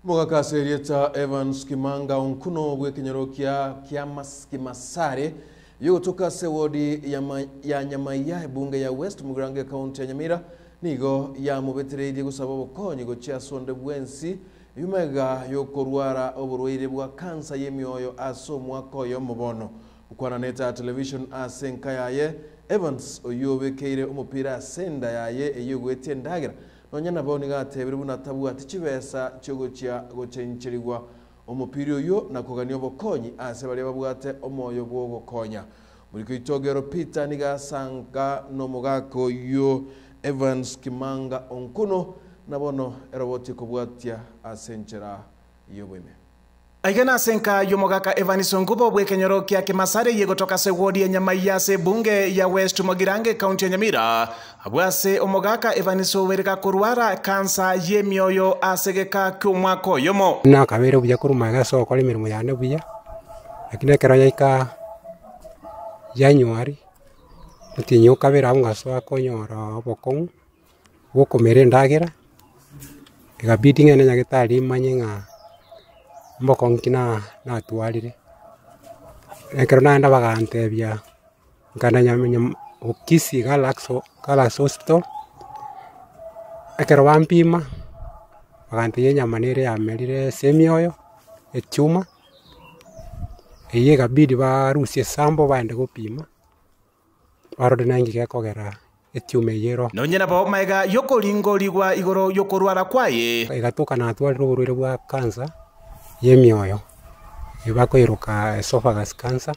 Mugakaserieta Evans Kimanga onkuno bwekenyero kia Kimasare yotoka sewodi ya Nyamaiya bunge ya West Mugirange County ya Nyamira nigo ya mubetereide gusaba bokonyi gocha sonde bwensi yumega yokorwara oburwaire bwa kansa yemyoyo aso mwako yo mubono ukwana neta television asenka yaye Evans oyobekeire umupira senda yaye eyogwete ndagira nonyana boni gatebere bunatabu atichibesa cyogocha gocencherigwa umupira uyo nakoganyo bokonyi ase bali babwate omoyo bwo gokonya muri kwitogero Peter nigasanga no mugako yo Evans Kimanga onkuno nabono eroboti kubwatia asenchera yobweme Aigana senka yomogaka Evanison Ngubo bwekenyoro kia Kimasare yegotoka se wodi ya Nyamaiya se bunge ya West Mugirange County ya Nyamira abwase omogaka Evaniso wereka kurwara kansa yemyoyo asegeka kumwako yomo na kabere buya kurumaga so kole mirimo yane buya lakini kero yaika January mutinyo kabera ngaso akonyora bokong wokomere ndagira igabidi ngene nyagitari manyenga mbokong kina na tualire ekero naenda bagantebia ngana nyamenya okisi galaxo hospital ekero bampima baganteye nyamanere yamerire semioyo echuma eye gabidi barusie sambo baende gupima barode nangi gekogera echuma yero nonyena bo maiga yokoringorigwa igoro yokorwara kwaye igatuka na tualire uburwire bwa kansa yemyoyo ibako iruka esophagus cancer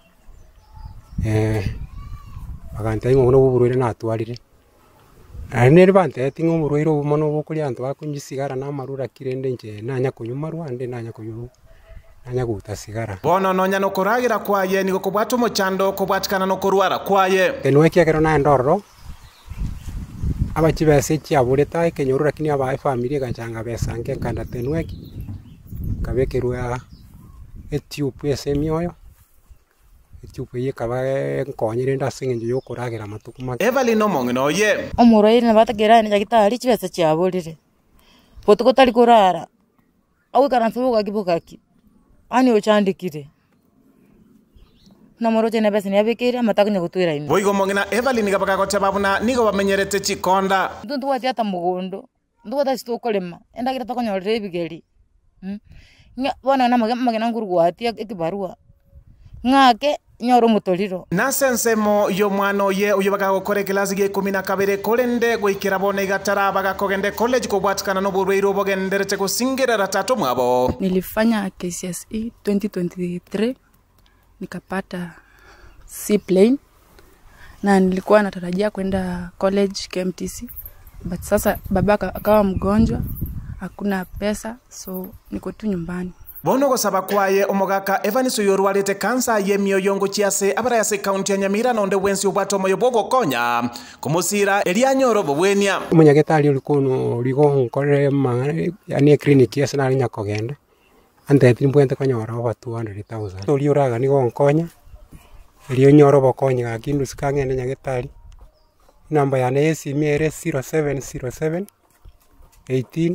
baganteye ngono buburwire na tualire nere bante tingo burwire ubumono bukuri antu bakunyisigara na marura kirende nje nanya kunyumarwa ande nanya kuyu nanya guta sigara bono nonya no koragira kwaye niko kubwata mochando kubwatikana no korwara kwaye tenweki akero na ndoro abachibese chiabureta ikenyorura kini aba family ganchanga besange kanda tenweki kabekerwa etube esemyoyo etube yekaba nkonyire ndasinge yokoragira matukuma Evelyn omongino ye omuraire na batakera ni jagitari chibese chiaburire potuko tali kurara awe karansuko gakibukaki ani ochandikire namoroje na bese ni abekere amatakunya gutwira imi boigo mongina Evelyn gabaka gocha babuna nigo bamenyerete chikonda ndundu wati ata mugondo ndu wata sitokolema endagira takonya rebigeri bona na magena ngurugwati ekibarua ngake nyoro mutoliro na sensemo yo mwano ye uyobaka gukore class ge 12 kolende gwikira bone gatara bagakogende college kubwatikana no burweiro bogenderete kusingira ratatu mwabo nilifanya KCSE 2023 nikapata C plane na nilikuwa natarajia kwenda college KMTC but sasa babaka akawa mgonjwa hakuna pesa so niko tu nyumbani bono gosaba kwaye omogaka Evaniso yorwarite kansa yemyoyo ngochiase abarayase county ya Nyamira nonde wensi ubwato moyo bogo konya kumusira elianyoro bobwenia umunyagetari ulikuno ligo nkore yani clinic yase nari nyakogenda ande timbwente konyora over 200,000 so lioraga nigo nkonya elio nyoro bokonya gakindu sikangene nyagetari namba yane esimere 0707 18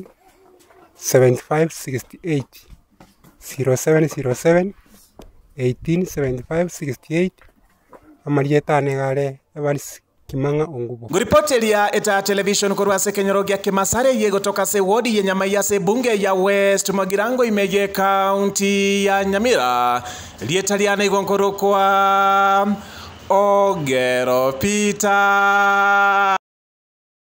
7568 0707 187568 amalieta negare Evans Kimanga ongubo nguripotelia eta television korwase kenyorogia Kimasare yego toka se wodi ya Nyamaiya se bunge ya West Mugirango imeje county ya Nyamira lietaliana igonkoro kwa Ogero Peter